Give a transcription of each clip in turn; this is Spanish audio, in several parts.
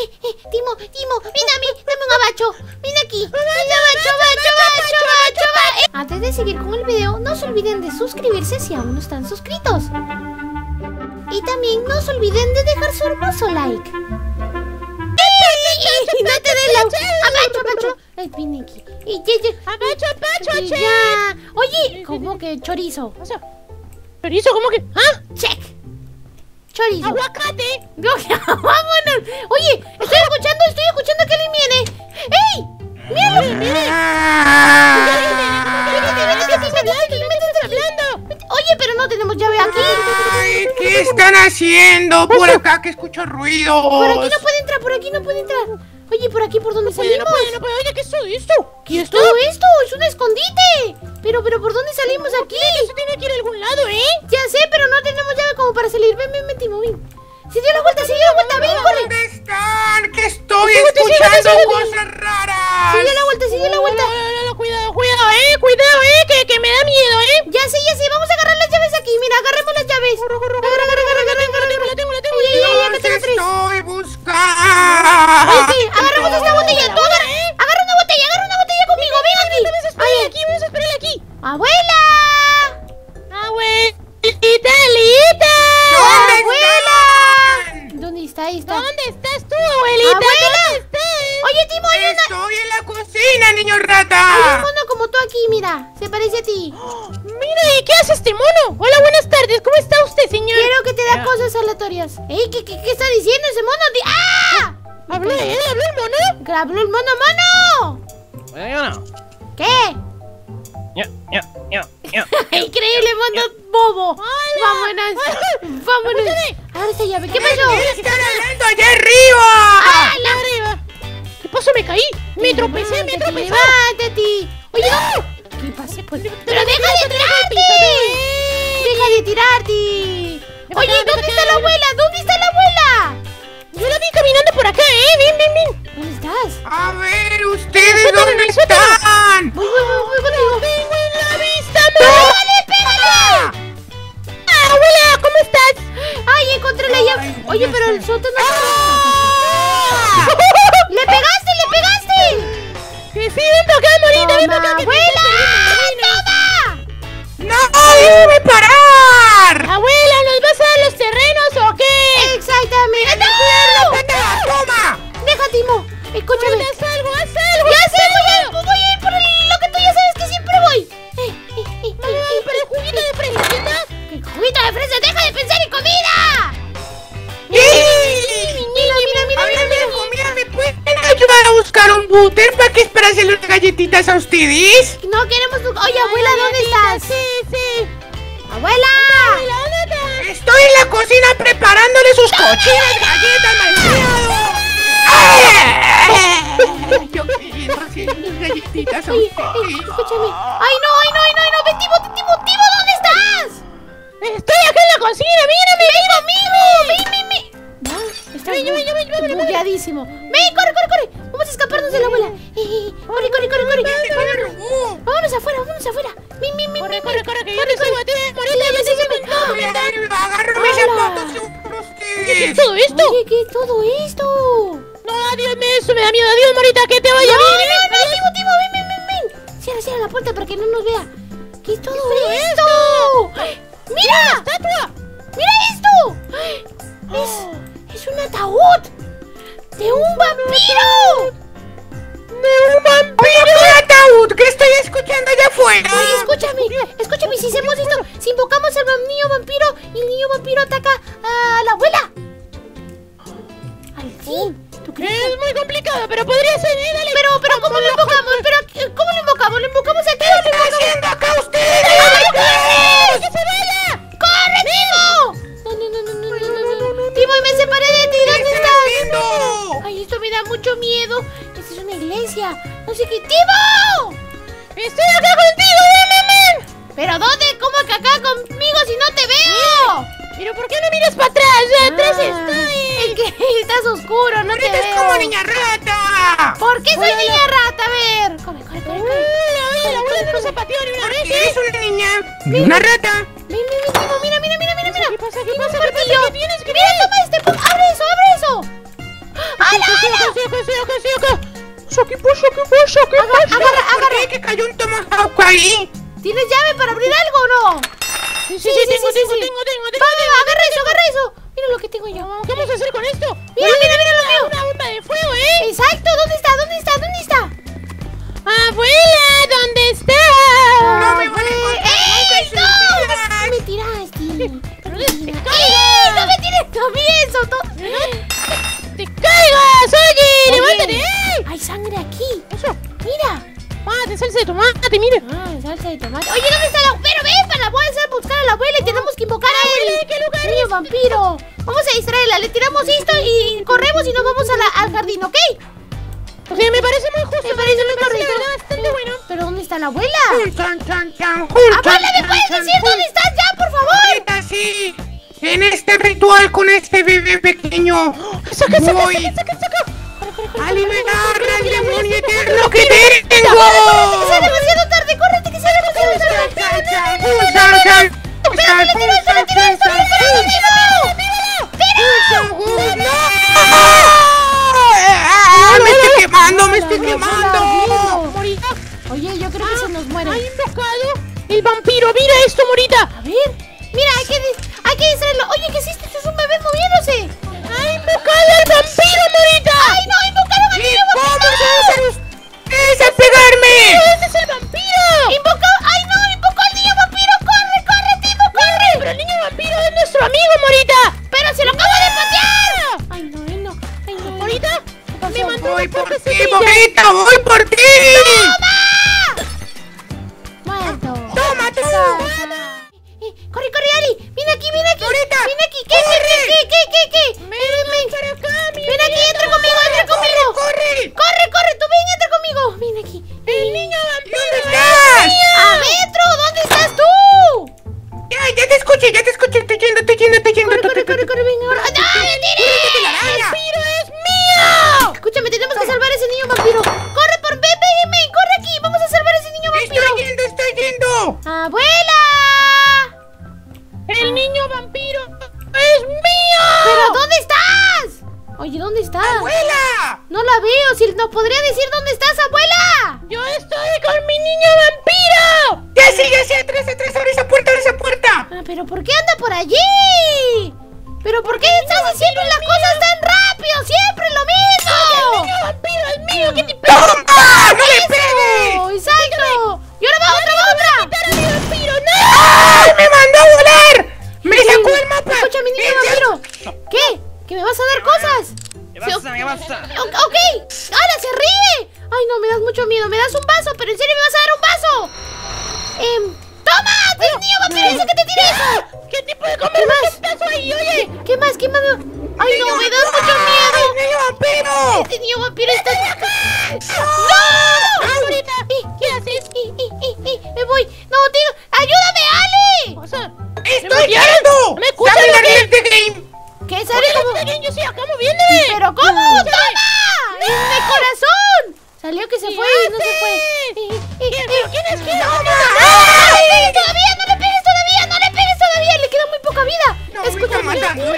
Timo, ven a mí, dame un abacho. Ven aquí. Abacho. Antes de seguir con el video, no se olviden de suscribirse si aún no están suscritos. Y también no se olviden de dejar su hermoso like. No te des la... Abacho. Ven aquí. Abacho. Ya. Oye, ¿cómo que chorizo? ¿Chorizo? ¿Cómo que? ¿Ah? Check. Chorizo. ¡Aguacate! ¡Vámonos! Oye, estoy escuchando que alguien viene. ¡Ey! ¡Míralo! Oye, pero no tenemos llave aquí. Ay, ¿qué están haciendo? Por acá que escucho ruidos. Por aquí no puede entrar, Oye, por aquí, ¿por dónde salimos? No puede. Oye, ¿qué es todo esto? ¿Qué es todo esto? Es un escondite. Pero, ¿por dónde salimos aquí? Eso tiene que ir a algún lado, ¿eh? Ya sé, pero no tenemos llave como para salir. Ven, Timo, ven. Se dio la vuelta, ven, corre. ¿Dónde están? Que estoy escuchando cosas raras. Se dio la vuelta. No, cuidado, que me da miedo, ¿eh? Ya sé, vamos a agarrar las llaves aquí. Mira, agarremos las llaves. Agarra. La tengo. Ya tengo 3. Estoy buscando. Oye, sí, agarremos esta botella. Tú agarra una botella conmigo. Ven aquí. Vamos a esperarle aquí. ¡Abuela! ¡Abuelita! ¿Dónde está? ¿Dónde estás tú, abuelita? ¡Abuela! ¿Dónde estás? Oye, Timo, Estoy en la cocina, niño rata. hay un mono como tú aquí, mira. Se parece a ti. Mira, ¿y qué hace este mono? Hola, buenas tardes. ¿Cómo está usted, señor? Quiero que te da cosas aleatorias. Ey, ¿qué está diciendo ese mono? ¡Ah! ¿Habló el mono? ¡Habló el mono! ¿Qué? Increíble, mono bobo. Vámonos. Ahora esta llave. ¿Qué pasó? ¿Qué están hablando allá arriba? Arriba. ¿Qué pasó? Me caí. Me tropecé. Levántate. Oye, ¿qué pasó? ¡Pero deja de tirarte! Oye, ¿dónde está la abuela? Yo la vi caminando por acá, ¿eh? Ven. ¿Dónde estás? A ver, ¿ustedes dónde están? Voy contigo. Tengo en la vista, ¡Pégale! Abuela, ¿cómo estás? ¡Ay, encontré la llave! Oye, pero el sótano... ¡Le pegaste! Que sí, ven para acá, morita, ven para acá. ¡Abuela! ¡No! ¡Debe parar! Abuela, ¿nos vas a dar los terrenos o qué? ¡Exactamente! ¡No! ¡Toma! ¡Deja, Timo! Escúchame. Haz algo. ¡Ya sé! Voy a ir por lo que tú ya sabes que siempre voy. Para el juguito de fresa, ¿verdad? ¿Qué juguito de fresa? ¡Deja de pensar en comida! Mira, ¿me pueden ayudar a buscar un búter para hacerle unas galletitas a ustedes? No queremos... Oye, abuela, ¿dónde estás? Sí. ¡Abuela! ¿Dónde estás? Estoy en la cocina preparándole sus cochinas galletas, malcriado. Yo queriendo hacer unas galletitas a Oye, ustedes. escúchame. ¡Ay, no! ¡Ven, Timo! ¿Dónde estás? Estoy acá en la cocina, mírame. ¡Ven conmigo! ¡Ven! Está bugueadísimo. ¡Ven, corre! Vamos a escaparnos de la abuela. ¡Corre! Vámonos afuera. Ven. Corre, que yo te sigo a ti, morita, yo te sigo. Agarro mis zapatos por ustedes. ¿Qué es todo esto? Oye, ¿qué es todo esto? No, adiós, eso me da miedo. Adiós, morita, que te vaya bien. No, Timo, ven. Cierra la puerta para que no nos vea. ¿Qué es todo esto? ¡Mira! ¡Estatua! ¡Mira esto! Es un ataúd de un vampiro. ¡Un ataúd! ¿Qué estoy escuchando allá afuera? Oye, escúchame, si hacemos esto, si invocamos al niño vampiro y el niño vampiro ataca a la abuela. ¿Al fin? ¿Tú crees? Es muy complicado, pero podría ser, dale. Pero, ¿cómo lo invocamos? ¿Cómo lo invocamos? ¿Lo invocamos aquí? ¿Qué están haciendo acá ustedes? ¡Corre! ¡Que se vaya! ¡Corre, Timo! No. Timo, me separé de ti. ¿Dónde estás? Ay, esto me da mucho miedo. Esta es una iglesia. No sé qué. ¡Timo! Estoy acá contigo, ven. ¿Pero dónde? ¿Cómo que acá conmigo si no te veo? ¿Pero por qué no miras para atrás? Atrás estoy. Es que estás oscuro, no te ¡Ahorita es veo. como niña rata! ¿Por qué soy niña rata? A ver. Corre. Oye, la abuela no nos zapateó ni una vez. ¿Qué es una niña? ¿Una rata? Ven, Timo, mira. ¿Qué pasa? Timo, ¿Qué martillo. tienes? Mira, toma este. Abre eso. ¡Hala! acá. ¿Qué pasa? Agarra. Que cayó un tomahawk ahí. ¿Tienes llave para abrir algo o no? Sí, tengo. Va, agarra eso. Mira lo que tengo yo. ¿Qué vamos a hacer con esto? Mira lo mío. Una bomba de fuego, ¿eh? Exacto, ¿dónde está? Abuela, ¿dónde está? No me van a encontrar. ¡Ey, no! Me tiraste. ¡Ey, no me tires a mí eso! ¡Te caigas! ¡Oye, levántate! Hay sangre aquí. Eso. Mira. De salsa de tomate, mire. Salsa de tomate. Oye, ¿dónde está la? Pero ven, para voy a hacer buscar a la abuela y tenemos que invocar a él. ¿Qué lugar Niño vampiro. Vamos a distraerla. Le tiramos esto y corremos y nos vamos al jardín, ¿ok? O sea, me parece muy justo. Me parece muy correcto. La verdad, bastante bueno. ¿Pero dónde está la abuela? Abuela, ¿me puedes decir dónde estás ya, por favor? Ahorita sí. En este ritual con este bebé pequeño. Saca. Voy a liberar al demonio eterno que tengo. ¡Que sea demasiado tarde! ¡Córrete, que sea demasiado tarde! ¡Me estoy quemando! Morita. Oye, yo creo que se nos muere. Ha invocado el vampiro. Mira esto, Morita. A ver, mira, hay que distraerlo. Oye, ¿qué hiciste? Esto es un bebé moviéndose. Ha invocado al vampiro, Morita. ¡Ay, no! ¡Invocaron al niño ¿Cómo vampiro! se hacer ustedes a pegarme? ¡Ese es el vampiro! ¡Invocó al niño vampiro! ¡Corre, Timo, corre! Pero el niño vampiro es nuestro amigo, Morita. ¡Pero se lo acabo de patear! ¡Ay, no! Morita, me mandó Voy una por poca ti, semilla. Morita, voy por ti. ¡Muerto! ¡Toma tú! ¡Corre, Ali! ¡Ven aquí! Ahorita. ¡Ven aquí! ¿Qué? Ven acá, mi ¡Ven aquí! ¡Entra conmigo! ¡Corre! ¡Corre! ¡Tú ven! ¡Entra conmigo! ¡Ven aquí! El niño vampiro. ¿Dónde estás? ¡Adentro! ¿Dónde estás tú? Ya te escuché. Estoy yendo. Corre, venga, ahora. ¡No, me tiré! ¡La araña! ¡Vampiro es mío! Escúchame, tenemos que salvar a ese niño vampiro. ¡Corre por ven! ¡Corre aquí! ¡Vamos a salvar a ese niño vampiro! Estoy yendo. ¡Abuela! El niño vampiro es mío. ¿Pero dónde estás? Oye, ¿dónde estás? ¡Abuela! No la veo. Si nos podría decir dónde estás, abuela. Yo estoy con mi niño vampiro. Ya sé, atrás, abre esa puerta. ¿Pero por qué anda por allí? ¿Pero por qué estás haciendo las cosas tan rápido? ¡Siempre lo El mismo! niño vampiro es mío. ¿Qué te ¡Toma! ¡No le pegues! ¡Oh, exacto! ¡Y ahora va otra! pasa, mi vampiro? ¡No! ¡Ay, me mandó a volar! ¡Me sacó el mapa! Escucha, mi niño vampiro. ¿Qué? ¿Que me vas a dar cosas? ¿Qué pasa? Ok. ¡Ahora se ríe! Ay, no, me das mucho miedo. Me das un vaso, pero en serio me vas a dar un vaso. ¡Toma! ¡El niño vampiro dice que te tire eso! ¿Qué tipo de conversación estás ahí, oye? ¿Qué más? ¡Ay, no! ¡Me das mucho miedo! ¡Ay, niño vampiro! ¡Este niño vampiro está... ¡No! Ahorita, ¿qué haces? Me voy. ¡No, tío! ¡Ayúdame, Ale! O sea, ¡Estoy yendo! ¿Me escuchas ¡Dame lo la que? red de game! ¿Qué ¿Por sale qué como...? no está bien? Yo estoy acá moviéndome. ¿Pero cómo? ¡Toma! ¡En el corazón! Salió que se fue y no se fue. ¿Pero quién es? ¿Quién es? ¡No le pegues todavía! ¡No le pegues todavía! ¡Le queda muy poca vida! ¡No, Escúchame. me está matando!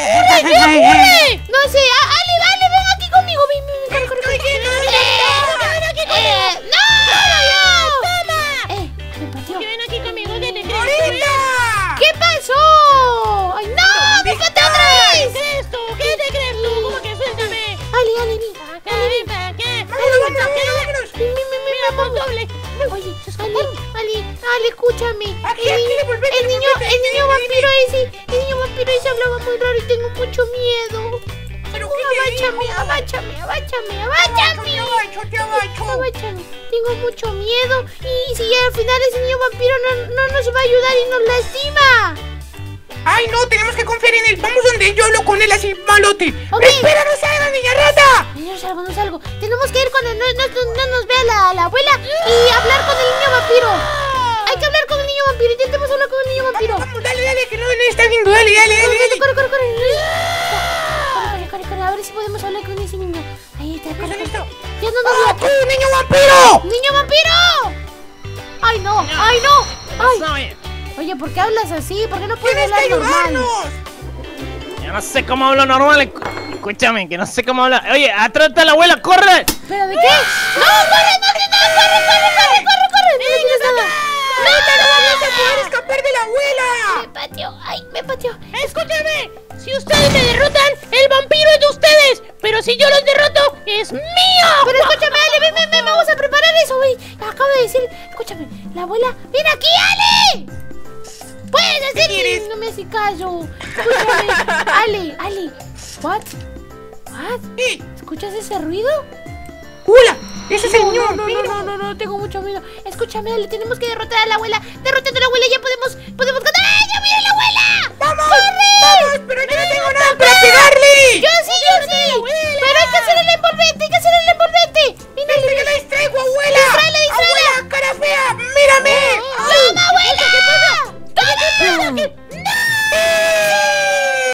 No sé, Ale, ven aquí conmigo. Ven, corre. ¡Estoy yendo! ¡No! Me pateó. Ven aquí conmigo, ¿qué te crees? ¡Ahorita! ¿Qué pasó? ¡Ay, no! ¡Me pateó otra ¿Qué vez! es esto? ¿Qué te crees tú? ¿Cómo que suéltame? Ale, ven. Acá, ven para acá. ¡Vámonos! Mira, pon doble. Oye, Ale, escúchame. Aquí, volvete, El niño vampiro ese hablaba muy raro y tengo mucho miedo. ¿Pero qué te dijo? Abáchame. Te agacho. Abáchame. Tengo mucho miedo. Y si al final ese niño vampiro no nos va a ayudar y nos lastima. ¡Ay, no! Tenemos que confiar en él. Vamos donde yo hablo con él así, malote. Ok. ¡Espera, no salga, niña rata! No salgo. Tenemos que ir con él. No nos vea la abuela y hablar con el niño vampiro. Hay que hablar con el niño vampiro. Intentemos hablar con el niño vampiro. Vamos, dale, que no está viendo. Dale. Corre. A ver si podemos hablar con ese niño. Ahí está, corre. Listo. Ya no nos ¡Ah, vio. tú, niño vampiro! ¡Niño vampiro! ¡Ay, no! ¡Ay! Oye, ¿por qué hablas así? ¿Por qué no puedes ¡Tienes que hablar normal? ayudarnos! Ya no sé cómo hablo normal. escúchame, que no sé cómo hablar. Oye, atrás está la abuela, corre. ¿Pero de qué? ¡No, corre! ¡No tienes nada! ¡Corre! ¡No tienes nada! ¡No vamos a poder escapar de la abuela! Me pateó. ¡Ay, me pateó! Escúchame, si ustedes me derrotan, el vampiro es de ustedes. Pero si yo los derroto, es mío. Pero escúchame, Ale, ven, vamos a preparar eso, güey. Acabo de decir, escúchame, la abuela, ¡ven aquí, Ale! Puedes decir, no me hace caso. Escúchame, Ale, ¿what? ¿Escuchas ese ruido? ¡Hola! ¡Ese señor! No, tengo mucho miedo. Escúchame, Ale, tenemos que derrotar a la abuela. Derrotando a la abuela ya podemos ganar. ¡Ay, ya viene la abuela! ¡Vamos! ¡Corre! ¡Vamos! ¡Pero yo no tengo nada